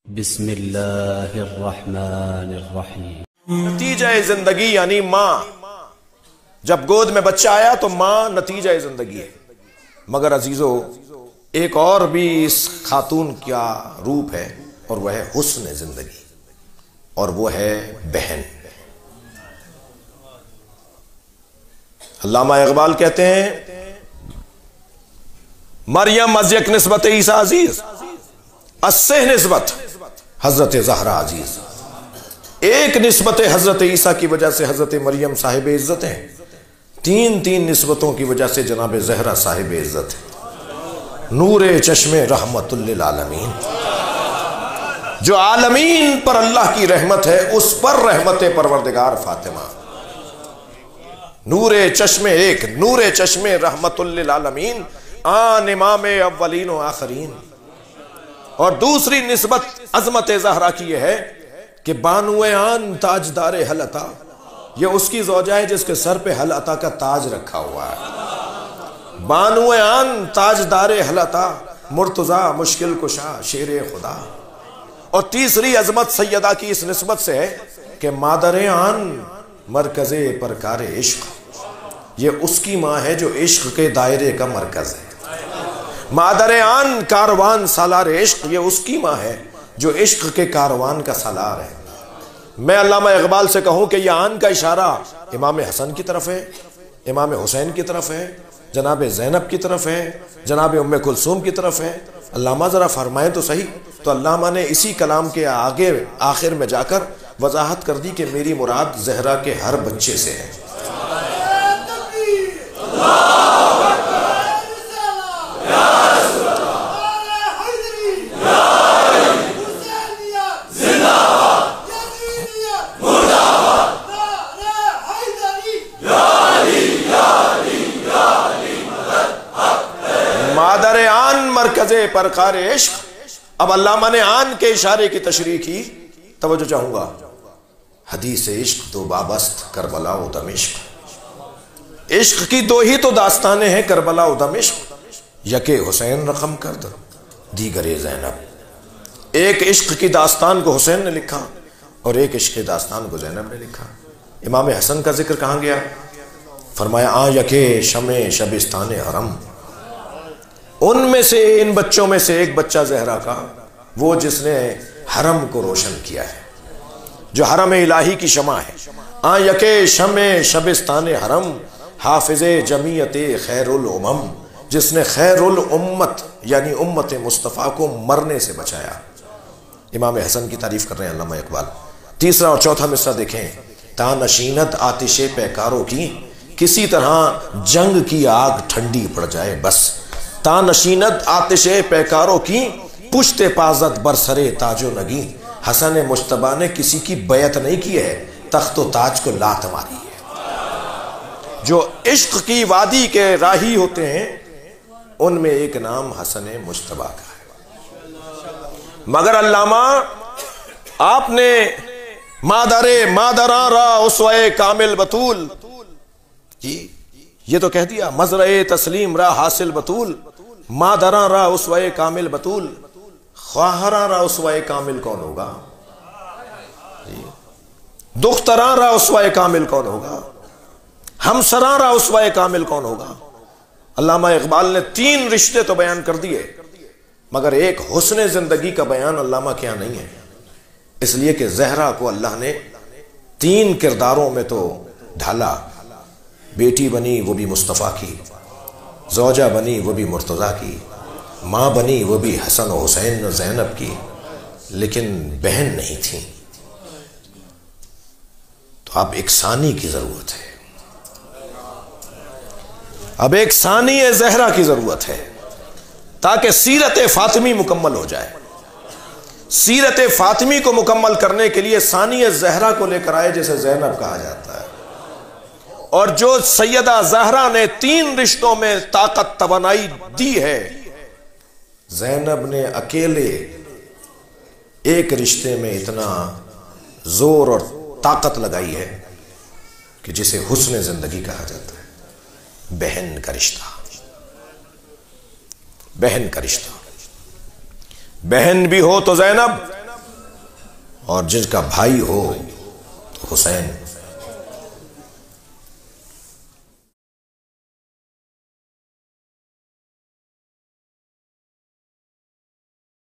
بسم اللہ الرحمن الرحیم۔ نتیجہ زندگی یعنی ماں، جب گود میں بچہ آیا تو ماں نتیجہ زندگی ہے۔ مگر عزیزو، ایک اور بھی اس خاتون کا روپ ہے اور وہ ہے حسن زندگی، اور وہ ہے بہن۔ علامہ اقبال کہتے ہیں مریم از یک نسبت عیسیٰ عزیز، از سہ نسبت حضرت زہرا عزیز۔ ایک نسبت حضرت عیسیٰ کی وجہ سے حضرت مریم صاحب عزت ہیں، تین نسبتوں کی وجہ سے جناب زہرا صاحب عزت ہے۔ نور چشم رحمت للعالمین، جو عالمین پر اللہ کی رحمت ہے اس پر رحمت پروردگار فاطمہ۔ نور چشم، ایک نور چشم رحمت للعالمین، آن امام اولین و آخرین۔ اور دوسری نسبت عظمت زہرا کی یہ ہے کہ بانو آن تاجدار حل عطا، یہ اس کی زوجہ ہے جس کے سر پہ حل عطا کا تاج رکھا ہوا ہے۔ بانو آن تاجدار حل عطا، مرتضی مشکل کشا شیر خدا۔ اور تیسری عظمت سیدہ کی اس نسبت سے ہے کہ مادر آن مرکز پرکار عشق، یہ اس کی ماں ہے جو عشق کے دائرے کا مرکز ہے۔ مادر آن کاروان سالار عشق، یہ اس کی ماں ہے جو عشق کے کاروان کا سالار ہے۔ میں علامہ اقبال سے کہوں کہ یہ آن کا اشارہ امام حسن کی طرف ہے، امام حسین کی طرف ہے، جناب زینب کی طرف ہے، جناب ام کلثوم کی طرف ہے۔ علامہ ذرا فرمائیں تو صحیح۔ تو علامہ نے اسی کلام کے آگے آخر میں جا کر وضاحت کر دی کہ میری مراد زہرا کے ہر بچے سے ہے۔ مادر آن مرکز پرکار عشق۔ اب علامہ نے آن کے اشارے کی تشریح کی، توجہ چاہوں گا۔ حدیث عشق تو بابست کربلا و دمشق، عشق کی دو ہی تو داستانیں ہیں، کربلا و دمشق۔ یک حسین رقم کرد دیگر زینب، ایک عشق کی داستان کو حسین نے لکھا اور ایک عشق کی داستان کو زینب نے لکھا۔ امام حسن کا ذکر کہاں گیا؟ فرمایا آ یک شمع شبستان حرم، ان میں سے ان بچوں میں سے ایک بچہ زہرا کا، وہ جس نے حرم کو روشن کیا ہے، جو حرم الہی کی شمع ہے۔ آ یک شمع شبستان حرم، حافظ جمیعت خیر الامم، جس نے خیر الامت یعنی امت مصطفیٰ کو مرنے سے بچایا۔ امام حسن کی تعریف کر رہے ہیں علامہ اقبال۔ تیسرا اور چوتھا مصرع دیکھیں، تا نشینت آتش پیکاروں کی، کسی طرح جنگ کی آگ ٹھنڈی پڑ جائے بس۔ تا نشینت آتش پیکاروں کی، پشت پازت برسرے تاج و نگی۔ حسن مجتبیٰ نے کسی کی بیعت نہیں کی ہے، تخت و تاج کو لات ماری ہے۔ جو عشق کی وادی کے راہی ہوتے ہیں ان میں ایک نام حسن مجتبیٰ کا ہے۔ مگر علامہ آپ نے مادراں را اسوہ کامل بطول، جی یہ تو کہہ دیا مزرع تسلیم را حاصل بطول، مادراں را اسوہ کامل بطول۔ خواہراں را اسوہ کامل کون ہوگا؟ دختراں را اسوہ کامل کون ہوگا؟ ہمسراں را اسوہ کامل کون ہوگا؟ علامہ اقبال نے تین رشتے تو بیان کر دیے، مگر ایک حسن زندگی کا بیان علامہ کیا نہیں ہے، اس لیے کہ زہرا کو اللہ نے تین کرداروں میں تو ڈھالا۔ بیٹی بنی وہ بھی مصطفیٰ کی، زوجہ بنی وہ بھی مرتضیٰ کی، ماں بنی وہ بھی حسن و حسین و زینب کی، لیکن بہن نہیں تھی۔ تو اب ایک ثانی کی ضرورت ہے، اب ایک ثانی زہرا کی ضرورت ہے تاکہ سیرت فاطمی مکمل ہو جائے۔ سیرت فاطمی کو مکمل کرنے کے لیے ثانی زہرا کو لے کر آئے، جسے زینب کہا جاتا ہے۔ اور جو سیدہ زہرا نے تین رشتوں میں طاقت توانائی دی ہے، زینب نے اکیلے ایک رشتے میں اتنا زور اور طاقت لگائی ہے کہ جسے حسن زندگی کہا جاتا ہے۔ بہن کا رشتہ، بہن کا رشتہ، بہن بھی ہو تو زینب، اور جن کا بھائی ہو تو حسین